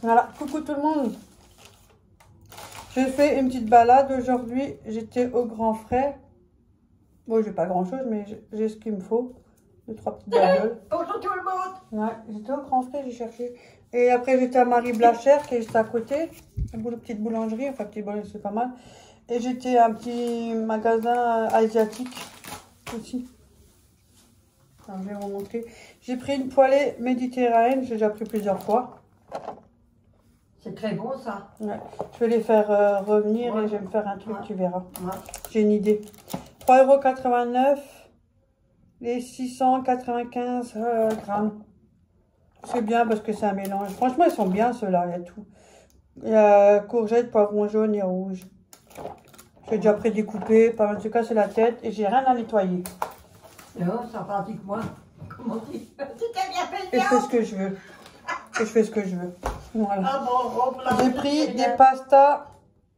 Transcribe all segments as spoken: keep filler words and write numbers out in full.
Voilà, coucou tout le monde. J'ai fait une petite balade aujourd'hui. J'étais au Grand Frais. Bon, j'ai pas grand chose, mais j'ai ce qu'il me faut. Deux, trois petites bagnoles. Bonjour tout le monde. Ouais, j'étais au Grand Frais, j'ai cherché. Et après, j'étais à Marie Blachère, qui est juste à côté. Une petite boulangerie, enfin, petite boulangerie, c'est pas mal. Et j'étais à un petit magasin asiatique aussi. Alors, je vais vous montrer. J'ai pris une poêlée méditerranéenne, j'ai déjà pris plusieurs fois. C'est très bon ça. Ouais. Je vais les faire euh, revenir ouais. Et je vais me faire un truc, ouais. Tu verras. Ouais. J'ai une idée. trois euros quatre-vingt-neuf, les six cent quatre-vingt-quinze euh, grammes. C'est bien parce que c'est un mélange. Franchement, ils sont bien ceux-là, il y a tout. Il y a courgettes, poivrons jaunes et rouges. J'ai déjà prédécoupé, pas mal de cas, c'est la tête et j'ai rien à nettoyer. Non, ça pratique moi. Comment tu dis? Et je fais ce que je veux. Et je fais ce que je veux. Voilà. Ah bon, j'ai pris des pastas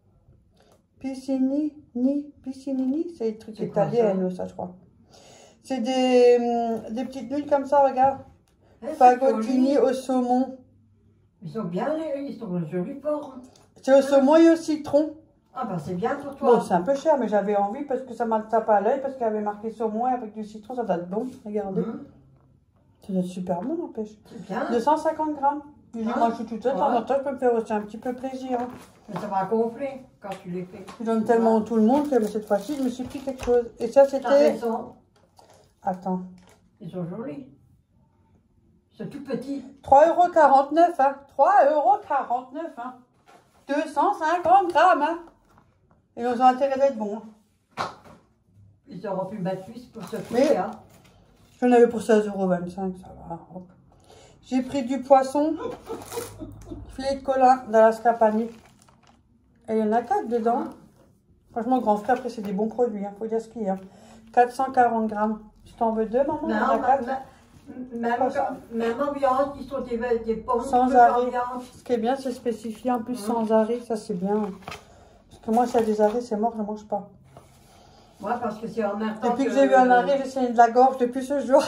piscini, ni, piscinini, c'est des trucs italiens, ça, je crois. C'est des, hum, des petites nouilles comme ça, regarde. Eh, fagottini au saumon. Ils sont bien, ils sont jolis porcs. C'est au saumon et au citron. Ah bah c'est bien pour toi. Bon, c'est un peu cher, mais j'avais envie parce que ça m'a tapé à l'œil, parce qu'il y avait marqué saumon et avec du citron, ça doit être bon. Regardez. Mmh. Ça doit être super bon, n'empêche. C'est bien. deux cent cinquante grammes. Je dis, ah, moi je suis toute seule, de temps en temps, je peux me faire aussi un petit peu plaisir. Hein. Mais ça va gonfler quand tu les fais. Je donne tellement tout le monde que cette fois-ci, je me suis pris quelque chose. Et ça, c'était. Attends. Ils sont jolis. C'est tout petit. trois euros quarante-neuf, hein. trois euros quarante-neuf, hein. deux cent cinquante grammes, hein. Et ils ont intérêt d'être bons. Hein. Ils auront pu battre plus pour ce prix, mais hein. J'en avais pour seize euros vingt-cinq, ça va. J'ai pris du poisson, filet de colin d'Alaska Panier. Et il y en a quatre dedans. Mmh. Franchement, Grand Frais, après, c'est des bons produits, hein. Faut dire ce qu'il y a. quatre cent quarante grammes. Tu t'en veux deux, maman? Non, en a quatre. Même, même en viande, ils sont des, des pommes sans arrêt. Ce qui est bien, c'est spécifié en plus mmh. sans arrêt. Ça, c'est bien. Parce que moi, s'il y a des arrêts, c'est mort, je ne mange pas. Moi, ouais, parce que c'est en même temps. Depuis que, que j'ai eu un arrêt, j'ai saigné de la gorge depuis ce jour.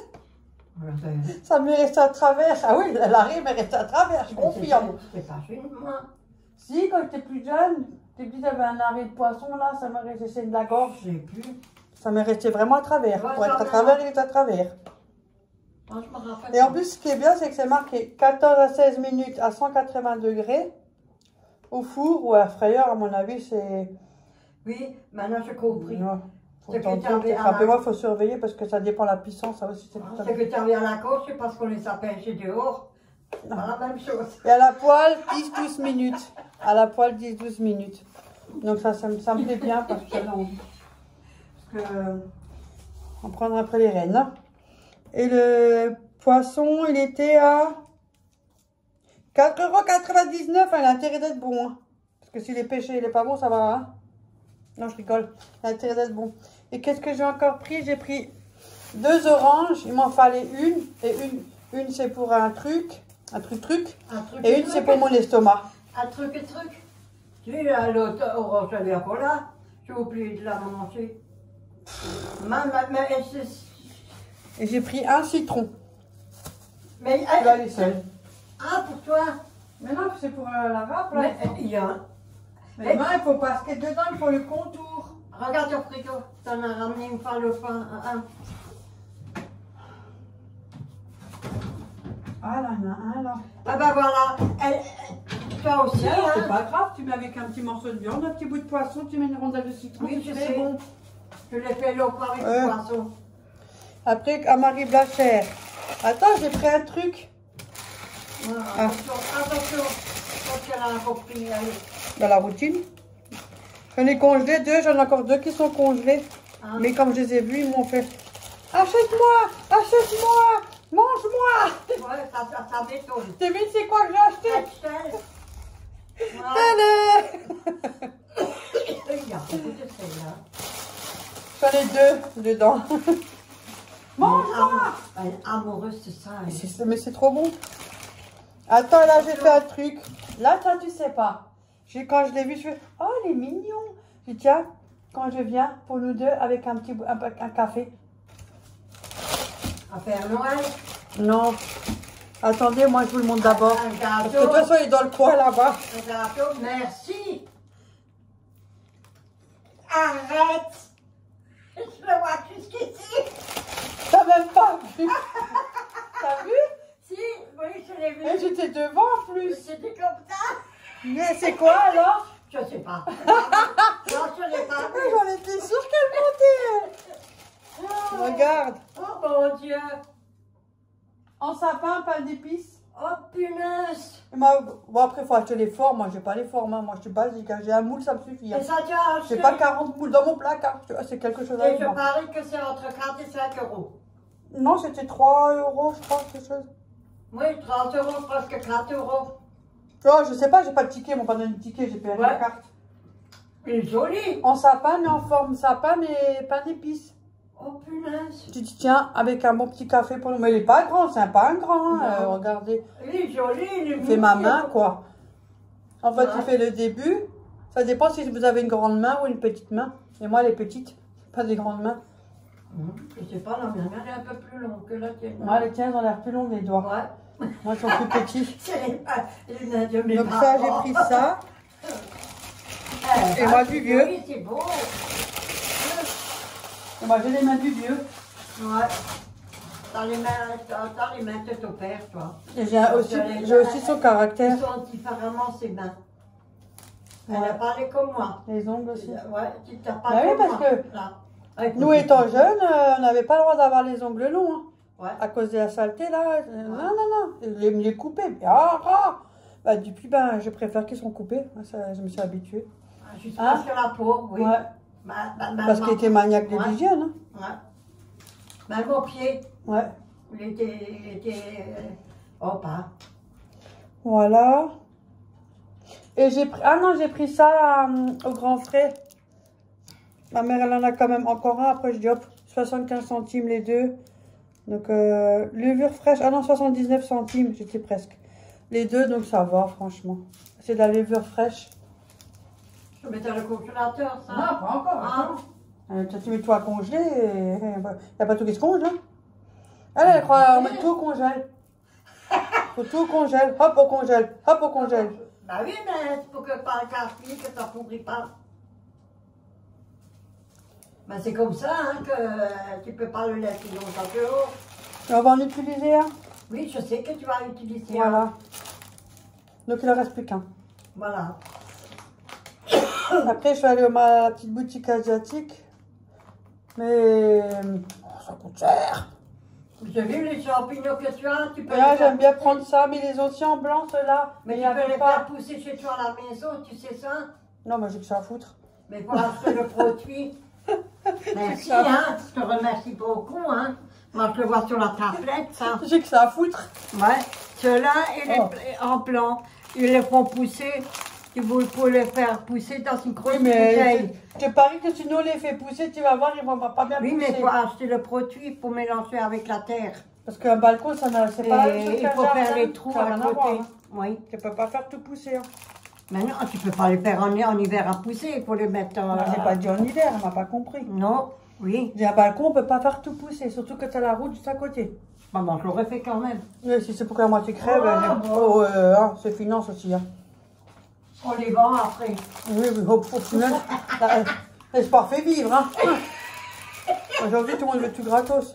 Ça m'est resté à travers. Ah oui, l'arrêt m'est resté à travers, je confirme. C'est pas chez moi. Si, quand j'étais plus jeune, tu dis j'avais un arrêt de poisson, là, ça m'est resté de la gorge. Je sais plus. Ça m'est resté vraiment à travers. Ouais, pour être à travers, il est à travers. Moi, je me rappelle. Et en plus, ce qui est bien, c'est que c'est marqué quatorze à seize minutes à cent quatre-vingts degrés au four ou à la frayeur, à mon avis, c'est. Oui, maintenant j'ai compris. Rappelez-moi, il faut surveiller parce que ça dépend de la puissance. Ça aussi, c'est que tu reviens à la côte, c'est parce qu'on les a pêchés dehors. C'est la même chose. Et à la poêle, dix à douze minutes. À la poêle, dix à douze minutes. Donc ça, ça, me, ça me plaît bien parce que non. Parce que. On prendra après les rênes. Et le poisson, il était à quatre euros quatre-vingt-dix-neuf. Il a intérêt d'être bon. Hein. Parce que s'il est pêché, il n'est pas bon, ça va. Hein. Non, je rigole. Il a intérêt d'être bon. Et qu'est-ce que j'ai encore pris? J'ai pris deux oranges. Il m'en fallait une. Et une, une c'est pour un truc. Un truc truc. Un truc et, et une c'est pour mon estomac. Un truc et truc. Tu sais, l'autre orange, elle est pas là. J'ai oublié de la manger. Maman, mais et j'ai pris un citron. Mais elle va aller seule. Ah, pour toi? Mais non, c'est pour euh, la râpe. Là. Mais il y a. Mais non, il faut parce que dedans, il faut le contour. Regarde au frigo. T'en as ramené une fois le pain. Un. Ah là, il y en a un là. Ah bah voilà. Elle, toi aussi. Hein. Hein. C'est pas grave, tu mets avec un petit morceau de viande, un petit bout de poisson, tu mets une rondelle de citron. Oui, je sais. Bon. Je l'ai fait l'eau avec euh. le poisson. Après, à Marie Blachère. Attends, j'ai pris un truc. Ah, ah. Attention, attention. Parce qu'elle a compris. Dans la routine. J'en ai congelé deux, j'en ai encore deux qui sont congelés. Ah. Mais comme je les ai vus, ils m'ont fait achète-moi, achète-moi, mange-moi. Ouais, ça, ça, ça m'étonne. Devine c'est quoi que j'ai acheté? Axel. Allez. Il y a beaucoup de sel là. J'en ai deux dedans. Mange-moi. Elle est amoureuse de ça. Hein. Mais c'est trop bon. Attends, là, j'ai fait un truc. Là, toi, tu sais pas. Quand je l'ai vu, je fais oh, il est mignon. Je dis tiens, quand je viens, pour nous deux, avec un petit un, un café. À faire Noël? Non. Attendez, moi je vous le montre d'abord. Un Parce que de gâteau. toute façon, il est dans le coin là-bas. Un gâteau, merci. Arrête. Je le vois jusqu'ici. T'as même pas vu. T'as vu? Si, oui, je l'ai vu. Et j'étais devant en plus. C'était comme ça. Mais c'est quoi alors? Je sais pas. Non, je l'ai pas vu. J'en étais sûre qu'elle montait. Oh, Regarde. oh mon Dieu. En sapin, pain d'épices. Oh punaise. Et moi, bon, après, il faut acheter les formes. Moi, j'ai pas les formes. Hein. Moi, je suis basique. Hein. J'ai un moule, ça me suffit. Hein. Et ça, tu as acheté. J'ai pas quarante moules dans mon placard. Tu vois, c'est quelque chose Et avec je moi. parie que c'est entre quatre et cinq euros. Non, c'était trois euros, je crois, quelque chose. Oui, trente euros, presque quatre euros. Oh, je sais pas, j'ai pas de ticket. Mon pas donné de ticket, j'ai payé Ouais. la carte. Il est joli. En sapin, mais en forme sapin, mais pain d'épices. Oh punaise. Tu dis, tiens, avec un bon petit café pour nous. Mais il est pas grand, c'est pas un grand. Hein. Euh, regardez. Il est joli, il est Il fait ma mignon. main, quoi. En fait, Ouais. il fait le début. Ça dépend si vous avez une grande main ou une petite main. Et moi, les petites, pas des grandes mains. Je sais pas, la mienne elle est un peu plus longue que la tienne. Moi, les tiennes ont l'air plus longues, les doigts. Ouais. Moi, ils sont plus petits. C'est les, les mains de mes Donc parents. ça, j'ai pris ça. Eh, Et bah, moi, du vieux. Oui, c'est beau. Et moi, j'ai les mains du vieux. Ouais. Dans les mains, dans, dans les mains de ton père, toi. Et j'ai aussi, j'ai aussi son caractère. Ils sont différemment ses mains. Elle Ouais. a parlé comme moi. Les ongles aussi. Ouais, tu t'as pas Bah oui, comme parce moi. que Là. Avec Nous, le- étant jeunes, euh, on n'avait pas le droit d'avoir les ongles longs. Hein. Ouais. À cause de la saleté, là. Euh, Non, non, non. Les, les couper. Ah, ah. Bah, depuis, ben, je préfère qu'ils sont coupés. Ça, je me suis habituée. Juste Hein? parce que la peau, oui. Ouais. Ma, ma, ma, Parce ma- qu'il était maniaque de Ouais. l'hygiène. Hein. Ouais. Même au pied, Ouais. il était. Il était euh, oh, pas. Voilà. Et j'ai pris... Ah non, j'ai pris ça euh, au grand frais. Ma mère, elle en a quand même encore un. Après, je dis hop, soixante-quinze centimes les deux. Donc, euh, levure fraîche. Ah non, soixante-dix-neuf centimes, j'étais presque. Les deux, donc ça va, franchement. C'est de la levure fraîche. Je mets dans le congélateur, ça. Non, pas encore. Ah. Euh, toi, tu mets tout à congeler. Il n'y a pas tout qui se congèle. Hein. Elle, elle croit on met tout au congèle. Faut tout au congèle. Hop, au congèle. Hop, au congèle. Bah oui, mais c'est pour que par le café, que ça ne pourrit pas. Ben c'est comme ça, hein, que euh, tu peux pas le laisser longtemps dehors. Et on va en utiliser un. Oui, je sais que tu vas utiliser. Voilà. un. Donc, il ne reste plus qu'un. Voilà. Après, je suis allée à ma petite boutique asiatique. Mais oh, ça coûte cher. J'ai vu les champignons que tu as, tu peux Et là, les faire j'aime bien pousser. prendre ça, mais les aussi en blanc, ceux-là. Mais il tu y a peux les pas. faire pousser chez toi à la maison, tu sais ça. Non, moi, j'ai que ça à foutre. Mais pour acheter le produit. Merci, ça. hein, je te remercie beaucoup, hein. Moi, je le vois sur la tablette, ça. J'ai que ça à foutre. Ouais, ceux-là, ils Oh. les- en blanc, ils les font pousser. Tu vous pouvez les faire pousser dans une grosse Oui, mais bouteille. je te parie que si nous on les fait pousser, tu vas voir, ils vont pas bien Oui, pousser. mais pour acheter le produit, il faut mélanger avec la terre. Parce qu'un balcon, ça n'a, c'est Et pas la même chose il qu'un faut faire jardin. les trous Ça n'a à rien à côté. voir, hein. Oui. Tu peux pas faire tout pousser. Hein. Mais non, tu peux pas les faire en, en hiver à pousser, il faut les mettre en... Non, j'ai pas dit en hiver, on m'a pas compris. Non, oui. J'ai un balcon, on peut pas faire tout pousser, surtout que tu as la route juste à côté. Maman, je l'aurais fait quand même. Oui, si c'est pour que la moitié crève, Oh, euh, bon. oh, euh, hein, c'est finance aussi. Hein. On les vend après. Oui, oui, au, au final, la- l'espoir fait vivre. Hein. Aujourd'hui, tout le monde veut tout gratos.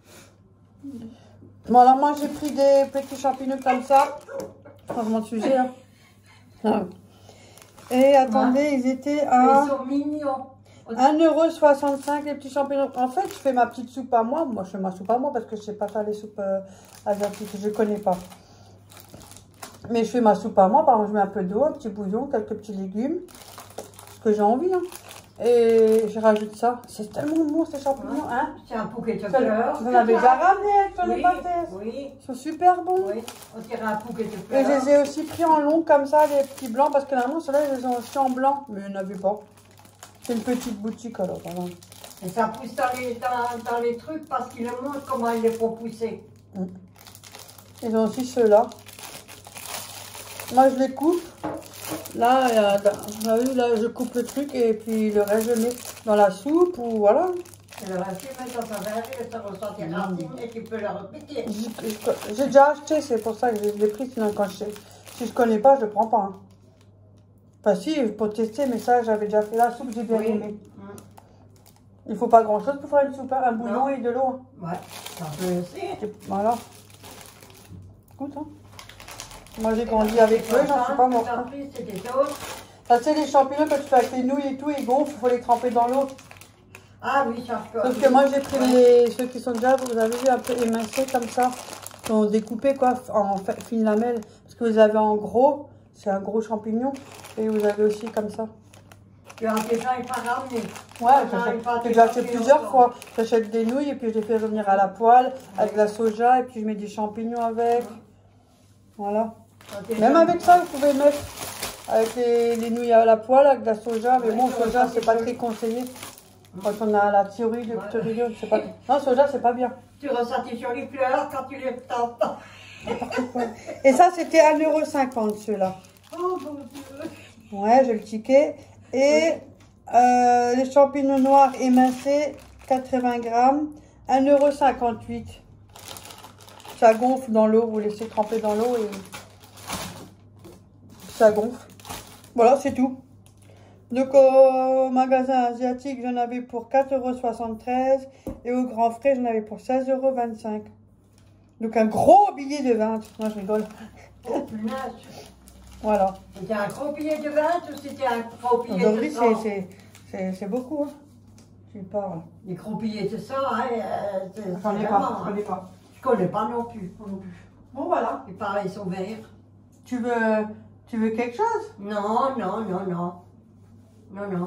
Bon, alors moi, j'ai pris des petits champignons comme ça. Changement de sujet. Hein. Et attendez, ils étaient à Ils sont mignons. un euro soixante-cinq les petits champignons. En fait, je fais ma petite soupe à moi. Moi, je fais ma soupe à moi parce que je sais pas faire les soupes euh, asiatiques. Je connais pas. Mais je fais ma soupe à moi. Par exemple, je mets un peu d'eau, un petit bouillon, quelques petits légumes. Ce que j'ai envie. Hein. Et je rajoute ça. C'est tellement bon ces champignons. Hein. C'est un bouquet de Ça, fleurs. vous en avez déjà ramené sur les Oui, pâtés. oui, Ils sont super bons. oui. On dirait un bouquet de Et je fleurs. les ai aussi pris en long comme ça, les petits blancs. Parce que normalement, ceux-là, ils les ont aussi en blanc. Mais il n'y en avait pas. C'est une petite boutique alors. Voilà. Et ça pousse dans les, dans, dans les trucs parce qu'ils le montrent comment ils les font pousser. Ils ont aussi ceux-là. Moi, je les coupe. Là, euh, vous avez vu, là, je coupe le truc et puis le reste, je mets dans la soupe ou voilà. Et le reste, tu mets dans ta verre et ça ressort tes racines et tu peux le repiquer. J'ai déjà acheté, c'est pour ça que je l'ai pris. Sinon, quand je, si je connais pas, je le prends pas. Hein. Enfin, si, pour tester, mais ça, j'avais déjà fait la soupe, j'ai bien oui. aimé. Mmh. Il faut pas grand chose pour faire une soupe, un bouillon non. et de l'eau. Ouais, ça peut aussi. Voilà. Écoute, hein. Moi, j'ai grandi avec eux, j'en suis pas morte. Hein. Ça, c'est les champignons, quand tu fais avec les nouilles et tout, ils gonflent, il faut les tremper dans l'eau. Ah oui, ça je peux. Sauf que moi, j'ai pris les, ceux qui sont déjà, vous avez vu, un peu émincés comme ça. Ils sont découpés, quoi, en fine lamelle. Parce que vous avez en gros, c'est un gros champignon. Et vous avez aussi comme ça. Tu as déjà pas ramené. Ouais, j'ai déjà fait plusieurs fois. J'achète des nouilles et puis je les fais revenir à la poêle avec de la soja et puis je mets des champignons avec. Voilà. Même avec ça, vous pouvez mettre avec les, les nouilles à la poêle avec de la soja. Mais bon, soja, c'est pas très conseillé. Quand on a la thyroïde, le ptéridien, c'est pas... Non, soja, c'est pas bien. Tu ressens tes jolies fleurs quand tu les tapes. Et ça, c'était un euro cinquante, ceux-là. Oh mon Dieu. Ouais, j'ai le ticket. Et oui. euh, les champignons noirs émincés, quatre-vingts grammes, un euro cinquante-huit. Ça gonfle dans l'eau, vous laissez tremper dans l'eau et ça gonfle. Voilà, c'est tout. Donc au magasin asiatique, j'en avais pour quatre euros soixante-treize et au Grand Frais, j'en avais pour seize euros vingt-cinq. Donc un gros billet de vingt. Non, je rigole. Oh punaise. Voilà. C'était un gros billet de vingt ou c'était un gros billet de cent? C'est beaucoup. Hein. Je parle. Les gros billets de cent, hein, euh, je ne connais pas. Je connais pas. Je connais pas non plus. Non plus. Bon, voilà. Et pareil, ils sont verts. Tu veux, tu veux quelque chose? Non, non, non, non. Non, non.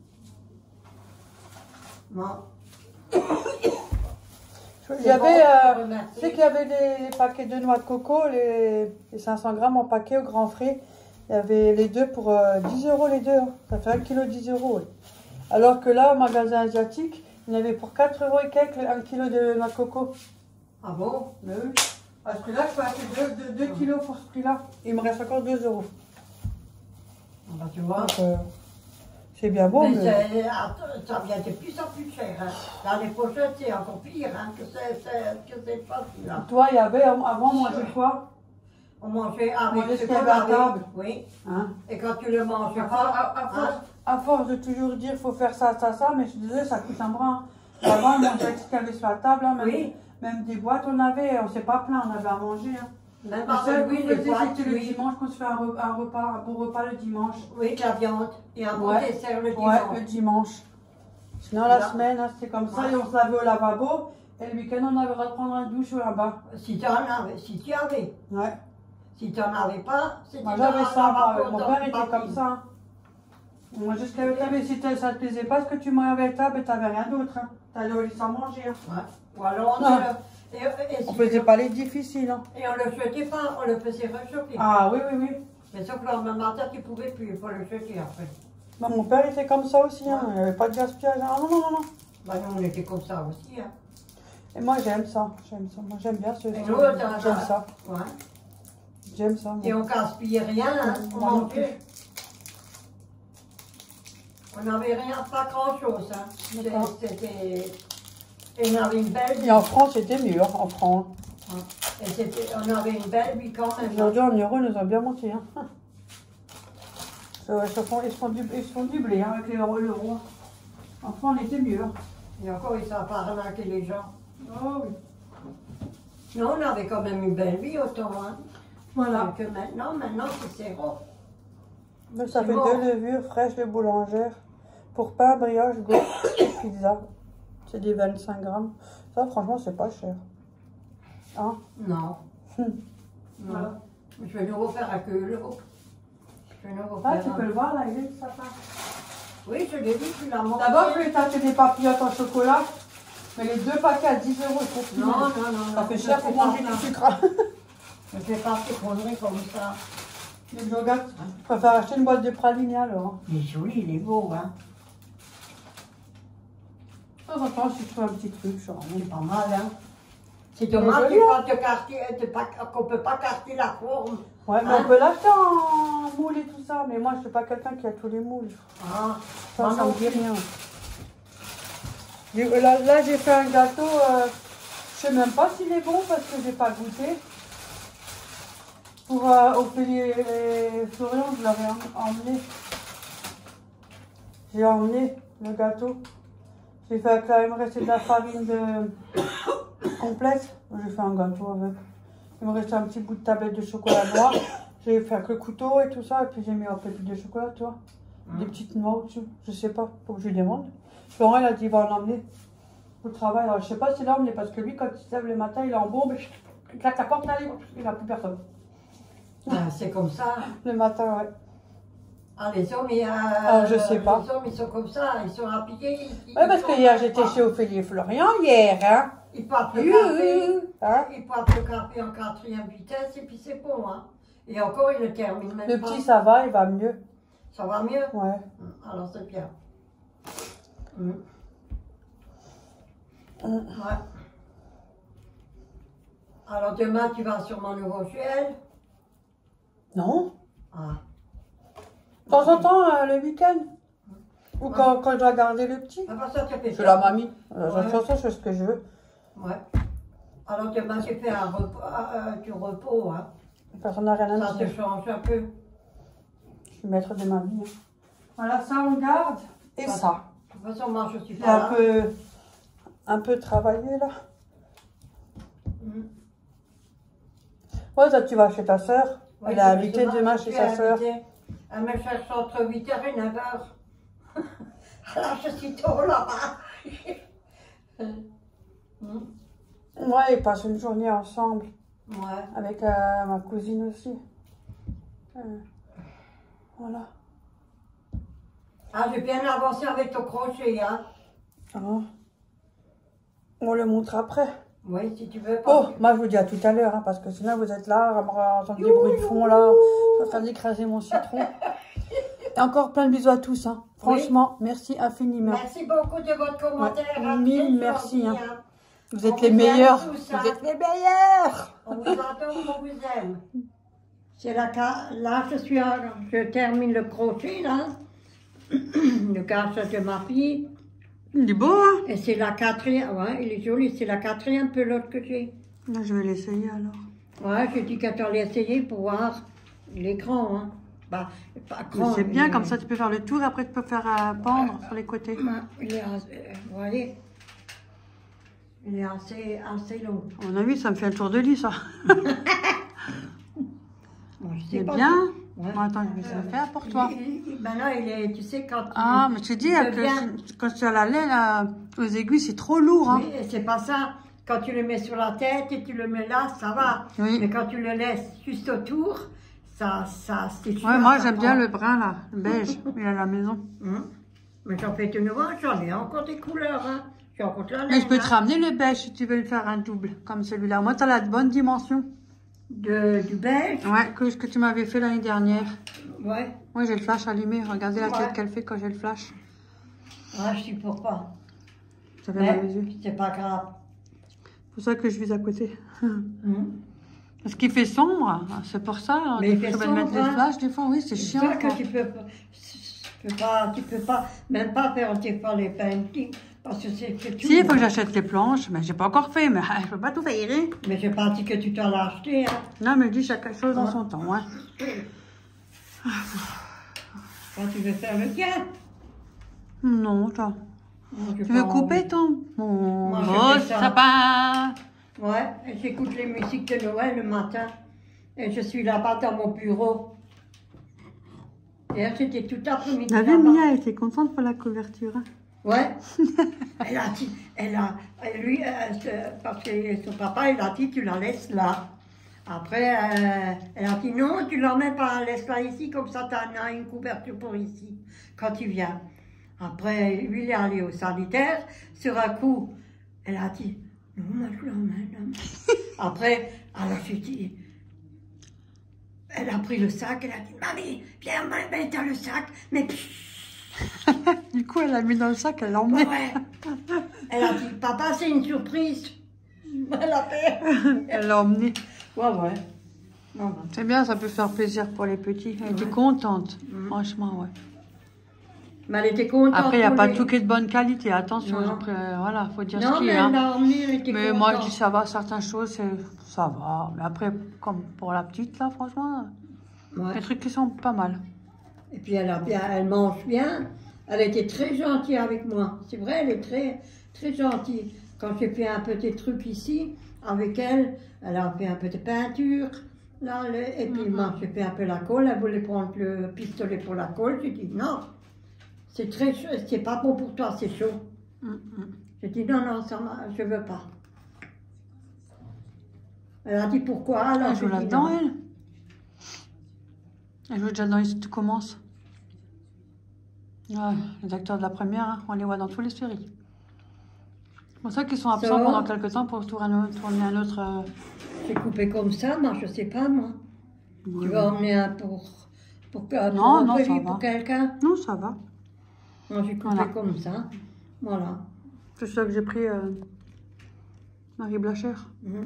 Non. Il y avait, euh, tu sais qu'il y avait des paquets de noix de coco, les, les cinq cents grammes en paquet au Grand Frais. Il y avait les deux pour euh, dix euros les deux. Hein. Ça fait un kilo dix euros. Oui. Alors que là, au magasin asiatique, il y avait pour quatre euros et quelques un kilo de noix de coco. Ah bon? Mais oui. À ce prix-là, je peux acheter deux kilos pour ce prix-là. Il me reste encore deux euros. Bah, tu vois. Donc, euh, c'est bien bon. Mais, mais... ça vient de plus en plus cher. Hein. L'année prochaine, c'est encore pire hein, que c'est pas celui-là. Toi, il y avait, avant, on mangeait quoi? On mangeait avec ce qu'il y avait à table. Oui. Hein? Et quand tu le manges à, pas, à, à, force, hein? à force de toujours dire, il faut faire ça, ça, ça, mais je disais, ça coûte un bras. Avant, on mangeait ce qu'il y avait sur la table. Hein, même, oui. Même des boîtes, on avait, on ne s'est pas plaint, on avait à manger. Hein. Même pas le oui, les boîtes, c'était le oui. dimanche qu'on se fait un repas, un repas, un bon repas le dimanche. Oui, de la viande. Et un bon ouais. dessert le dimanche. Ouais, le dimanche. Sinon, la semaine, hein, c'était comme ça, ouais. Et on se lavait au lavabo. Et le week-end, on avait le droit de prendre un douche là-bas. Si tu en avais, si tu avais. Ouais. Si tu n'en avais pas, c'était moi j'avais ça, mon père était comme ça. Moi, jusqu'à la table, si ça ne te plaisait pas ce que tu mangeais à la table, tu n'avais rien d'autre. Hein. Tu allais au lit sans manger. Hein. Ouais. Ou alors on ne et, et on faisait pas les difficiles. Hein. Et on ne le jetait pas, on le faisait réchauffer. Ah oui, oui, oui. Mais sauf que le lendemain matin, tu ne pouvais plus, il faut le jeter après. Bah, mon père était comme ça aussi, hein. Ouais. Il n'y avait pas de gaspillage. Ah, non, non, non, non. Bah, nous, on était comme ça aussi. Hein. Et moi, j'aime ça. J'aime ça. Moi, j'aime bien ce style. J'aime ça. Ouais. J'aime ça. Moi. Et on ne gaspillait rien, hein. On mangeait. On n'avait rien, pas grand-chose. Hein. C'était... Et on avait une belle... Et en France, c'était mieux, en France. Et on avait une belle vie quand même. Aujourd'hui, en euros, ils nous ont bien monté. Hein. Ils se font, ils se font du, ils se font du blé hein, avec les euros. l'euro. En France, on était mieux. Et encore, ils ne savent pas arnaquer les gens. Oh oui. Non, on avait quand même une belle vie autant. Hein. Voilà. Que maintenant, maintenant, c'est zéro. Donc, ça fait bon. Deux levures fraîches de boulangère. Pour pain, brioche, gaufre, pizza. C'est des vingt-cinq grammes. Ça, franchement, c'est pas cher. Hein? Non. Hum. Non. Voilà. Je vais nous refaire à que l'eau. Ah, tu peux le voir, là, il est ça part. Oui, je l'ai vu, tu l'as montré. D'abord, je vais t'acheter des papillotes en chocolat. Mais les deux paquets à dix euros, c'est non, non, non, ça fait cher pour manger du sucre. Je ne fais pas ces conneries comme ça. Mais je regarde, je préfère acheter une boîte de praliné alors. Il est joli, il est beau, hein. De temps en temps, si tu fais un petit truc, ça c'est pas mal, hein. C'est dommage qu'on ne peut pas carter la forme. Ouais, mais hein? On peut l'acheter en moule et tout ça. Mais moi, je ne suis pas quelqu'un qui a tous les moules. Ah, ça, ça me dit rien. Là, là j'ai fait un gâteau, euh, je sais même pas s'il est bon parce que j'ai pas goûté. Pour euh, Ophélie et Florian, je l'avais emmené. J'ai emmené le gâteau. J'ai fait quand même rester de la farine de... complète. J'ai fait un gâteau avec. Il me restait un petit bout de tablette de chocolat noir. J'ai fait avec le couteau et tout ça. Et puis j'ai mis un peu de chocolat, tu vois. Mmh. Des petites noix au-dessus. Je sais pas, faut que je lui demande. Florent, il a dit, il va en emmener au travail. Alors je sais pas s'il l'a emmené parce que lui, quand il se lève le matin, il est en bombe. Il claque la porte, là, il n'a plus personne. Ah, c'est comme ça. Le matin, ouais. Ah, les hommes, ils, euh, Alors, je sais pas. Les hommes, ils sont comme ça, ils sont rappliqués. Oui, parce que hier, j'étais chez Ophélie et Florian, hier, hein. Ils partent le café, hein? Ils partent le café en quatrième vitesse et puis c'est bon, hein. Et encore, ils le terminent même Le pas. petit, ça va, il va mieux. Ça va mieux? Ouais. Alors, c'est bien. Mmh. Mmh. Ouais. Alors, demain, tu vas sûrement nous rejoindre? Non. Ah. De temps en temps, euh, le week-end. Ou Ouais. quand, quand je dois garder le petit. Ah, bah, ça, tu fais C'est la mamie. De Ouais. toute façon, c'est ce que je veux. Ouais. Alors, demain, tu fais un repos, euh, du repos, hein. Personne n'a rien à Ça me te dire. change un peu. Je suis maître de ma vie. Hein. Voilà, ça, on garde. Et Ça, ça. De toute façon, moi, je suis J'ai pas un là. peu, un peu travaillé, là. Mmh. Ouais, toi, tu vas chez ta soeur. Oui, Elle est invitée demain je chez suis sa soeur. invitée. Elle me cherche entre huit heures et neuf heures. Alors je suis tôt là-bas. Hmm. Ouais, ils passent une journée ensemble. Ouais. Avec euh, ma cousine aussi. Euh, voilà. Ah, j'ai bien avancé avec ton crochet, hein. Ah. On le montre après. Oui, si tu veux. Oh, moi je vous dis à tout à l'heure, hein, parce que sinon vous êtes là, à me entendre des bruits de fond là, je suis en train d'écraser mon citron. Et encore plein de bisous à tous, hein. Franchement, oui. Merci infiniment. Merci beaucoup de votre commentaire. Ouais, hein, mille merci. Hein. hein. Vous êtes on les vous meilleurs. Tous, vous hein. êtes les meilleurs. On vous adore, on vous aime. C'est la là, je suis, à... je termine le crochet là, le cachet de ma fille. Il est beau, hein. Et c'est la quatrième, ouais, il est joli, c'est la quatrième pelote que j'ai. Je vais l'essayer alors. Ouais, j'ai dit que tu allais essayer pour voir l'écran, hein. Bah, pas grand. C'est bien, mais... comme ça tu peux faire le tour et après tu peux faire euh, pendre sur les côtés. Il est assez, vous voyez, il est assez, assez long. À mon avis, ça me fait un tour de lit, ça. Bon, c'est bien. Ouais. Bon, attends, je vais essayer de faire pour toi. Maintenant, il est, tu sais, quand Ah, mais tu dis devient... que quand tu as la laine là, aux aiguilles, c'est trop lourd. Hein. Oui, c'est pas ça. Quand tu le mets sur la tête et tu le mets là, ça va. Oui. Mais quand tu le laisses juste autour, ça, ça, c'est chiant. Ouais, moi j'aime bien le brun là, le beige, il est à la maison. Hum. Mais j'en fais de nouveau, j'en ai encore des couleurs. Hein. J'ai encore la laine, mais je peux te hein. ramener le beige si tu veux le faire un double, comme celui-là. Moi, tu as la bonne dimension. De, du beige? Ouais, que, que tu m'avais fait l'année dernière. Ouais. Moi, j'ai le flash allumé. Regardez la ouais. tête qu'elle fait quand j'ai le flash. Ah, je sais pourquoi. Ça fait mal aux yeux. C'est pas grave. C'est pour ça que je vis à côté. Mmh. Parce qu'il fait sombre, c'est pour ça. Mais il fait je vais sombre, mettre hein. les flashs des fois, oui, c'est chiant. C'est ça que tu peux, tu peux pas, tu peux pas, même pas faire tes pas les paintings. Parce que c'est tout. Si, il faut que j'achète les planches, mais j'ai pas encore fait, mais je peux pas tout faire. Hein. Mais j'ai pas dit que tu t'en as acheté. Hein. Non, mais je dis chaque chose en son temps. Hein. Quand tu veux faire le tien? Non, toi. Non, tu veux couper envie. Ton mon Moi, beau sapin? Ouais, j'écoute les musiques de Noël le matin. Et je suis là-bas dans mon bureau. Et c'était tout après-midi. La Mia était contente pour la couverture. Hein. Ouais. elle a dit, elle a, lui, euh, parce que son papa, il a dit, tu la laisses là. Après, euh, elle a dit, non, tu la mets pas, laisse-la ici, comme ça, tu as une couverture pour ici, quand tu viens. Après, lui, il est allé au sanitaire, sur un coup, elle a dit, non, moi, je l'emmène. Après, alors j'ai dit, elle a pris le sac, elle a dit, mamie, viens, mets dans le sac, mais... Du coup, elle l'a mis dans le sac, elle l'a emmené. Ouais. Elle a dit, papa, c'est une surprise. Elle a fait. Elle l'a emmené. Ouais, ouais. ouais. C'est bien, ça peut faire plaisir pour les petits. Elle ouais. était contente, mmh. franchement, ouais. Mais elle était contente. Après, il n'y a pour pas lui. tout qui est de bonne qualité. Attention, Non. après, euh, voilà, faut dire Non, ce qu'il mais y a. elle l'a emmené, elle était Mais contente. moi, je dis ça va, certaines choses, c'est- ça va. Mais après, comme pour la petite, là, franchement, Ouais. les trucs qui sont pas mal. Et puis elle, a bien, elle mange bien. Elle était très gentille avec moi. C'est vrai, elle est très, très gentille. Quand j'ai fait un petit truc ici, avec elle, elle a fait un peu de peinture. Là, le- et puis Mhm. moi, j'ai fait un peu la colle. Elle voulait prendre le pistolet pour la colle. J'ai dit non, c'est très chaud, c'est pas bon pour toi, c'est chaud. Mhm. J'ai dit non, non, ça, m'a- je veux pas. Elle a dit pourquoi, alors Elle j'ai joue dit là-dedans, non. elle. Elle joue déjà dans les... Tu commences. Ouais, les acteurs de la première, hein, on les voit dans toutes les séries. C'est pour ça qu'ils sont absents Ça va. pendant quelques temps pour tourner un, tourner un autre... euh, J'ai coupé comme ça, moi, je sais pas, moi. ouais. Tu vas emmener un pour, pour, que- pour, Non, un non, prévu ça pour va. quelqu'un. Non, ça va. Moi, j'ai coupé Voilà. comme ça. Voilà. C'est ça que j'ai pris euh, Marie Blacher. Mhm.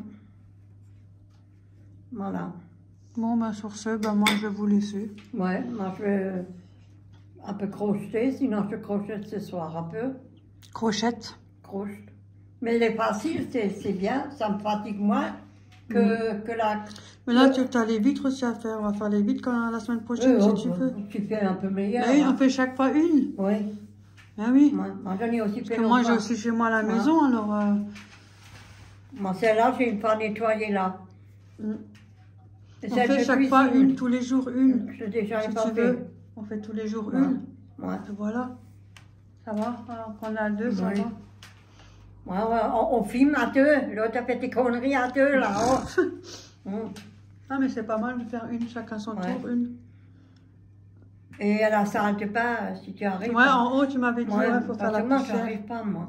Voilà. Bon, ben sur ce, ben, moi, je vais vous laisser. Ouais, moi, je vais un peu crocheter, sinon je crochette ce soir un peu. Crochette. Croche. Mais les faciles, c'est c'est bien, ça me fatigue moins que, que la... Mais là, le- tu as les vitres aussi à faire. On va faire les vitres quand, la semaine prochaine, Euh, si oh, tu veux. Tu fais un peu meilleur. Ben oui, hein. on fait chaque fois une. Oui. Ben oui. Moi, moi, j'en ai aussi Parce fait que moi, j'ai longtemps. aussi chez moi à la Ouais. maison, alors... euh, Moi, celle-là, j'ai une fois nettoyée là. mm. Et On celle fait de chaque fois cuisine, une, tous les jours une. Je déjà Si pas tu fait. veux, on fait tous les jours Ouais. une. Ouais. Et voilà. Ça va. Alors qu'on est à deux, ça Oui. va. Ouais, ouais, on, on filme à deux. L'autre a fait des conneries à deux là-haut. Hum. Ah, mais c'est pas mal de faire une, chacun son Ouais. tour, une. Et à la salle de bain, si tu arrives. Ouais, en haut, tu m'avais dit, Ouais, ouais, faut faire la moi, poussière. j'arrive pas, moi.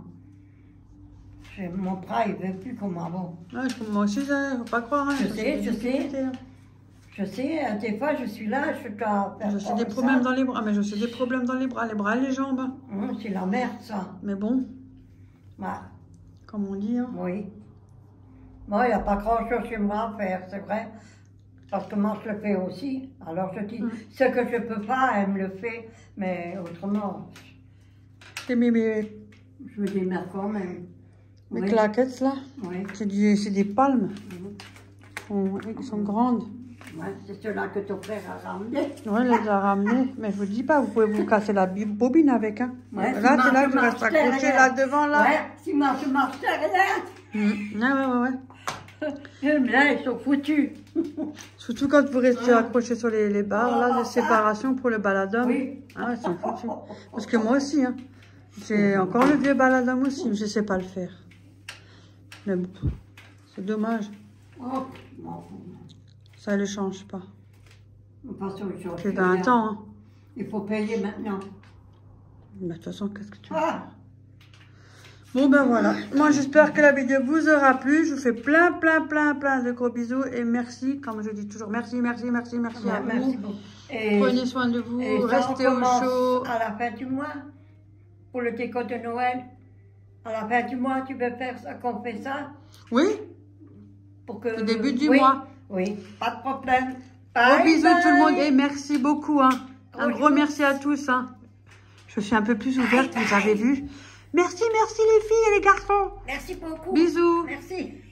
J'ai- Mon bras, il ne veut plus comme avant. Ouais, moi aussi, ça, faut pas croire. Hein, Je ça, sais, c'est des je sais. difficultés, hein. Je sais, hein, des fois, je suis là, je dois faire Je suis comme des ça. problèmes dans les bras, mais je suis des problèmes dans les bras, les bras et les jambes. hein. Hum, c'est la merde, ça. Mais bon, Ouais, comme on dit, hein. oui. Moi, il n'y a pas grand-chose chez moi à faire, c'est vrai. Parce que moi, je le fais aussi. Alors, je dis, Mm. ce que je peux pas, elle me le fait. Mais autrement, Et mes, mes, je me démerde quand même. mes Oui, claquettes, là, oui. c'est du- c'est des palmes. Mhm. On- Elles sont grandes. Ouais, c'est cela que ton frère a ramené. Ouais, elle les a ramenées. Mais je vous dis pas, vous pouvez vous casser la bi- bobine avec. Hein. Ouais, là, si moi, c'est là je que tu marche restes accroché derrière. là devant, là. Ouais, si moi je marche derrière, Mm. Ouais, ouais, ouais, ouais. j'aime bien, ils sont foutus. Surtout quand vous restez Ouais. accroché sur les, les barres, là, de séparation pour le baladum. Oui. Ah, ils sont foutus. Parce que moi aussi, hein. J'ai encore le vieux baladum aussi, mais je sais pas le faire. Mais bon, c'est dommage. Oh, je m'en fous. Ça ne le change pas. De toute façon, ils sont C'est plus vingt rien. ans, hein. Il faut payer maintenant. Mais de toute façon, qu'est-ce que tu veux? Ah, Bon, ben voilà. Moi, j'espère que la vidéo vous aura plu. Je vous fais plein, plein, plein, plein de gros bisous. Et merci, comme je dis toujours, merci, merci, merci, merci à ouais, merci vous. beaucoup. Et, Prenez soin de vous, et ça restez au recommence chaud. à la fin du mois, pour le déco de Noël. À la fin du mois, tu veux faire ça, qu'on fait ça Oui, pour que, au début du oui, mois. Oui, pas de problème. Gros Bye, bisous bye. tout le monde et merci beaucoup. Hein. Un Gros gros bisous. merci à tous. Hein. Je suis un peu plus ouverte, vous avez vu. Merci, merci les filles et les garçons. Merci beaucoup. Bisous. Merci.